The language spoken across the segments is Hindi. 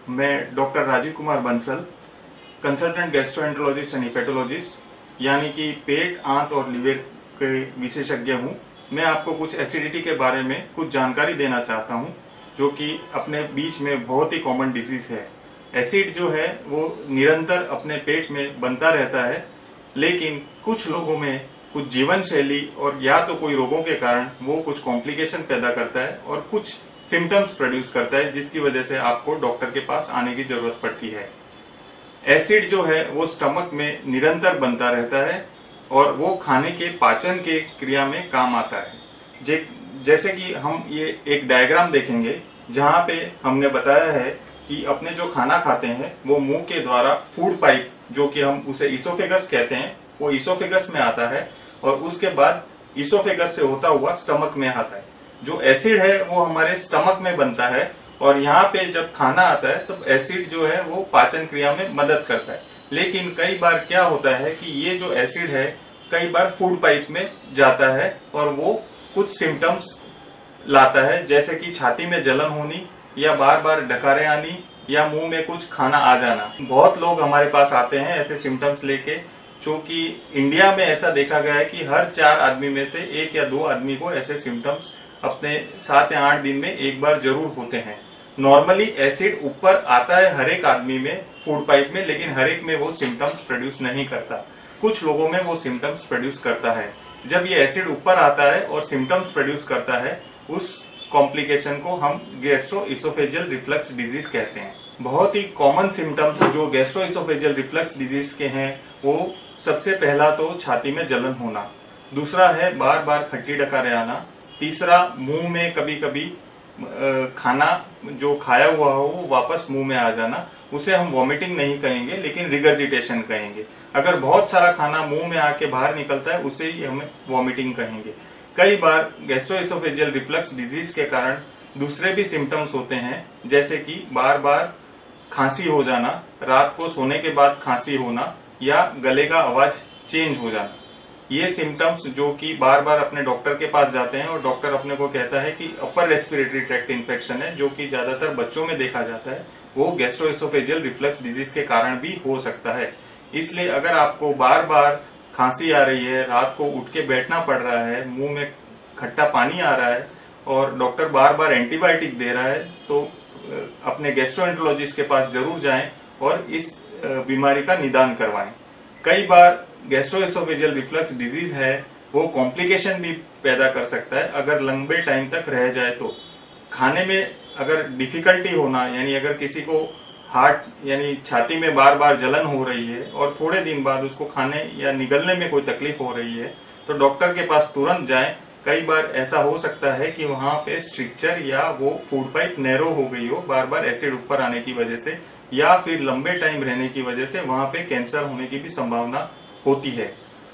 मैं doctor Rajeev Kumar Bansal, consultant gastroenterologist and hepatologist, यानी कि पेट, आंत और लीवर के विशेषज्ञ हूँ। मैं आपको कुछ एसिडिटी के बारे में कुछ जानकारी देना चाहता हूँ, जो कि अपने बीच में बहुत ही कॉमन डिजीज है। एसिड जो है वो निरंतर अपने पेट में बनता रहता है, लेकिन कुछ लोगों में कुछ जीवन शैली और या तो कोई रोगों के कारण वो कुछ कॉम्प्लिकेशन पैदा करता है और कुछ सिम्टम्स प्रोड्यूस करता है, जिसकी वजह से आपको डॉक्टर के पास आने की जरूरत पड़ती है। एसिड जो है वो स्टमक में निरंतर बनता रहता है और वो खाने के पाचन के क्रिया में काम आता है। जैसे कि हम ये एक डायग्राम देखेंगे, जहां पे हमने बताया है कि अपने जो खाना खाते हैं वो मुंह के द्वारा फूड पाइप, जो कि हम उसे इसोफेगस कहते हैं, वो इसोफेगस में आता है और उसके बाद इसोफेगस से होता हुआ स्टमक में आता है। जो एसिड है वो हमारे स्टमक में बनता है और यहाँ पे जब खाना आता है तो एसिड जो है वो पाचन क्रिया में मदद करता है। लेकिन कई बार क्या होता है कि ये जो एसिड है कई बार फूड पाइप में जाता है और वो कुछ सिम्टम्स लाता है, जैसे कि छाती में जलन होनी या बार बार डकारें आनी या मुंह में कुछ खाना आ जाना। बहुत लोग हमारे पास आते हैं ऐसे सिम्टम्स लेके, क्योंकि इंडिया में ऐसा देखा गया है कि हर 4 आदमी में से 1 या 2 आदमी को ऐसे सिम्टम्स अपने 7 या 8 दिन में एक बार जरूर होते हैं। नॉर्मली एसिड ऊपर आता है हर एक आदमी में फूड पाइप में, लेकिन हर एक में वो सिम्टम्स प्रोड्यूस नहीं करता। कुछ लोगों में वो सिम्टम्स प्रोड्यूस करता है। जब ये एसिड ऊपर आता है और सिम्टम्स प्रोड्यूस करता है, उस कॉम्प्लिकेशन को हम गैस्ट्रोइसोफेजियल रिफ्लक्स डिजीज कहते हैं। बहुत ही कॉमन सिम्टम्स जो गैस्ट्रोइसोफेजियल रिफ्लक्स डिजीज के हैं, वो सबसे पहला तो छाती में जलन होना, दूसरा है बार बार खट्टी डकारें आना, तीसरा मुंह में कभी कभी खाना जो खाया हुआ हो वो वापस मुंह में आ जाना। उसे हम वॉमिटिंग नहीं कहेंगे, लेकिन रिगर्जिटेशन कहेंगे। अगर बहुत सारा खाना मुंह में आके बाहर निकलता है उसे ही हमें वॉमिटिंग कहेंगे। कई बार गैस्ट्रोइसोफेजियल रिफ्लक्स डिजीज के कारण दूसरे भी सिम्टम्स होते हैं, जैसे कि बार बार खांसी हो जाना, रात को सोने के बाद खांसी होना या गले का आवाज चेंज हो जाना। ये सिम्टम्स जो कि बार बार अपने डॉक्टर के पास जाते हैं और डॉक्टर अपने को कहता है कि अपर रेस्पिरेटरी ट्रैक्ट इन्फेक्शन है, जो कि ज्यादातर बच्चों में देखा जाता है, वो गैस्ट्रोइसोफेजियल रिफ्लक्स डिजीज के कारण भी हो सकता है। इसलिए अगर आपको बार बार खांसी आ रही है, रात को उठ के बैठना पड़ रहा है, मुंह में खट्टा पानी आ रहा है और डॉक्टर बार बार एंटीबायोटिक दे रहा है, तो अपने गैस्ट्रोएंटरोलॉजिस्ट के पास जरूर जाएं और इस बीमारी का निदान करवाएं। कई बार गैस्ट्रोइसोफेजियल रिफ्लक्स डिजीज है वो कॉम्प्लिकेशन भी पैदा कर सकता है अगर लंबे टाइम तक रह जाए तो। खाने में अगर डिफिकल्टी होना, यानी अगर किसी को हार्ट यानी छाती में बार बार जलन हो रही है और थोड़े दिन बाद उसको खाने या निगलने में कोई तकलीफ हो रही है, तो डॉक्टर के पास तुरंत जाएं। कई बार ऐसा हो सकता है कि वहां पे स्ट्रिक्चर या वो फूड पाइप नैरो हो गई हो बार बार एसिड ऊपर आने की वजह से, या फिर लंबे टाइम रहने की वजह से वहां पे कैंसर होने की भी संभावना होती है।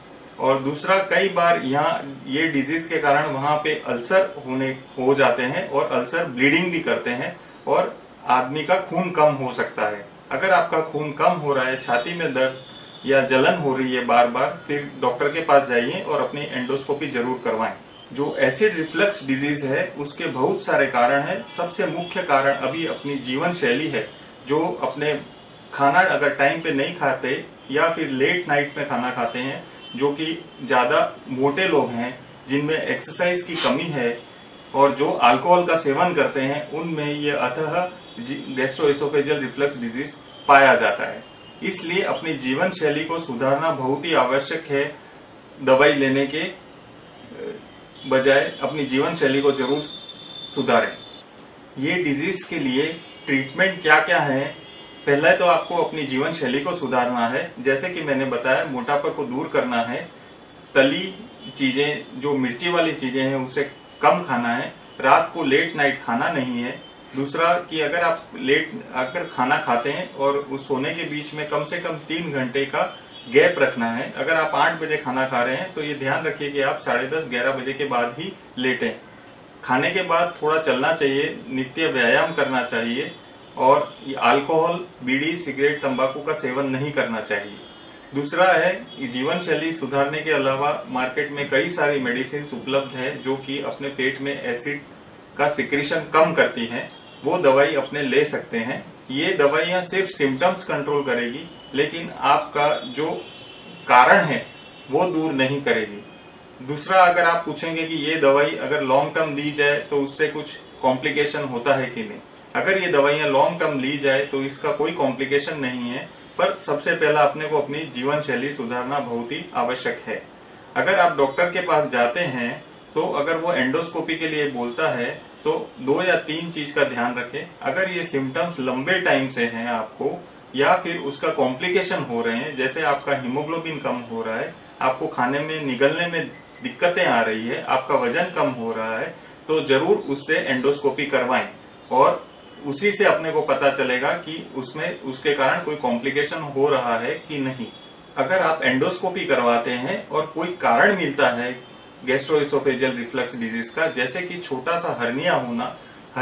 और दूसरा, कई बार यहाँ ये डिजीज के कारण वहां पे अल्सर हो जाते हैं और अल्सर ब्लीडिंग भी करते हैं और आदमी का खून कम हो सकता है। अगर आपका खून कम हो रहा है, छाती में दर्द या जलन हो रही है बार बार, फिर डॉक्टर के पास जाइए और अपनी एंडोस्कोपी जरूर करवाएं। जो एसिड रिफ्लक्स डिजीज है उसके बहुत सारे कारण हैं। सबसे मुख्य कारण अभी अपनी जीवन शैली है। जो अपने खाना अगर टाइम पे नहीं खाते या फिर लेट नाइट में खाना खाते हैं, जो कि ज्यादा मोटे लोग हैं, जिनमें एक्सरसाइज की कमी है और जो अल्कोहल का सेवन करते हैं, उनमें ये अतः गैस्ट्रोइसोफेजियल रिफ्लक्स डिजीज पाया जाता है। इसलिए अपनी जीवन शैली को सुधारना बहुत ही आवश्यक है। दवाई लेने के बजाय अपनी जीवन शैली को जरूर सुधारें। ये डिजीज के लिए ट्रीटमेंट क्या क्या है? पहले तो आपको अपनी जीवन शैली को सुधारना है। जैसे कि मैंने बताया, मोटापा को दूर करना है, तली चीजें जो मिर्ची वाली चीजें हैं उसे कम खाना है, रात को लेट नाइट खाना नहीं है। दूसरा कि अगर आप अगर खाना खाते हैं और उस सोने के बीच में कम से कम 3 घंटे का गैप रखना है। अगर आप 8 बजे खाना खा रहे हैं तो ये ध्यान रखिए कि आप 10:30-11 बजे के बाद ही लेटें। खाने के बाद थोड़ा चलना चाहिए, नित्य व्यायाम करना चाहिए और अल्कोहल, बीड़ी, सिगरेट, तंबाकू का सेवन नहीं करना चाहिए। दूसरा है, जीवन शैली सुधारने के अलावा मार्केट में कई सारी मेडिसिन उपलब्ध है जो कि अपने पेट में एसिड का सिक्रीशन कम करती हैं। वो दवाई अपने ले सकते हैं। ये दवाइयां सिर्फ सिम्टम्स कंट्रोल करेगी, लेकिन आपका जो कारण है वो दूर नहीं करेगी। दूसरा, अगर आप पूछेंगे कि ये दवाई अगर लॉन्ग टर्म ली जाए तो उससे कुछ कॉम्प्लिकेशन होता है कि नहीं, अगर ये दवाइयां लॉन्ग टर्म ली जाए तो इसका कोई कॉम्प्लिकेशन नहीं है, पर सबसे पहला अपने को अपनी जीवन शैली सुधारना बहुत ही आवश्यक है। अगर आप डॉक्टर के पास जाते हैं तो अगर वो एंडोस्कोपी के लिए बोलता है तो 2 या 3 चीज का ध्यान रखें। अगर ये सिम्टम्स लंबे टाइम से हैं आपको, या फिर उसका कॉम्प्लिकेशन हो रहे हैं, जैसे आपका हीमोग्लोबिन कम हो रहा है, आपको खाने में निगलने में दिक्कतें आ रही है, आपका वजन कम हो रहा है, तो जरूर उससे एंडोस्कोपी करवाएं और उसी से अपने को पता चलेगा कि उसमें उसके कारण कोई कॉम्प्लिकेशन हो रहा है कि नहीं। अगर आप एंडोस्कोपी करवाते हैं और कोई कारण मिलता है गैस्ट्रोइसोफेजियल रिफ्लक्स डिजीज का, जैसे कि छोटा सा हर्निया होना,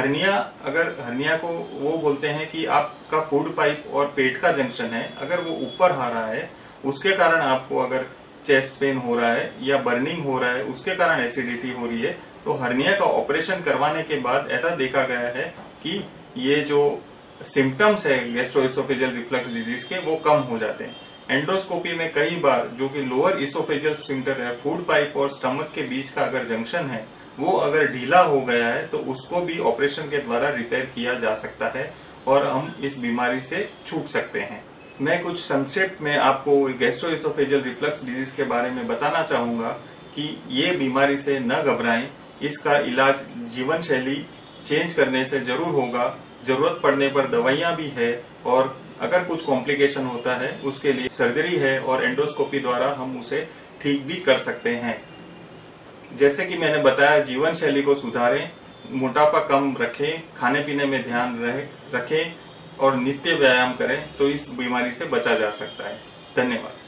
हर्निया को वो बोलते हैं कि आपका फूड पाइप और पेट का जंक्शन है, अगर वो ऊपर आ रहा है, उसके कारण आपको अगर चेस्ट पेन हो रहा है या बर्निंग हो रहा है, उसके कारण एसिडिटी हो रही है, तो हर्निया का ऑपरेशन करवाने के बाद ऐसा देखा गया है कि ये जो सिम्टम्स है गैस्ट्रोइसोफेजियल रिफ्लक्स डिजीज के, वो कम हो जाते हैं। एंडोस्कोपी में कई बार जो कि लोअर इसोफेजियल स्फिंक्टर है, फूड पाइप और स्टमक के बीच का अगर जंक्शन है, वो अगर ढीला हो गया है तो उसको भी ऑपरेशन के द्वारा रिपेयर किया जा सकता है और हम इस बीमारी से छूट सकते हैं। मैं कुछ संक्षेप में आपको गैस्ट्रोइसोफेजियल रिफ्लक्स डिजीज के बारे में बताना चाहूंगा कि ये बीमारी से न घबराएं। इसका इलाज जीवन शैली चेंज करने से जरूर होगा, जरूरत पड़ने पर दवाइयां भी है, और अगर कुछ कॉम्प्लिकेशन होता है उसके लिए सर्जरी है और एंडोस्कोपी द्वारा हम उसे ठीक भी कर सकते हैं। जैसे कि मैंने बताया, जीवन शैली को सुधारें, मोटापा कम रखें, खाने पीने में ध्यान रखें और नित्य व्यायाम करें तो इस बीमारी से बचा जा सकता है। धन्यवाद।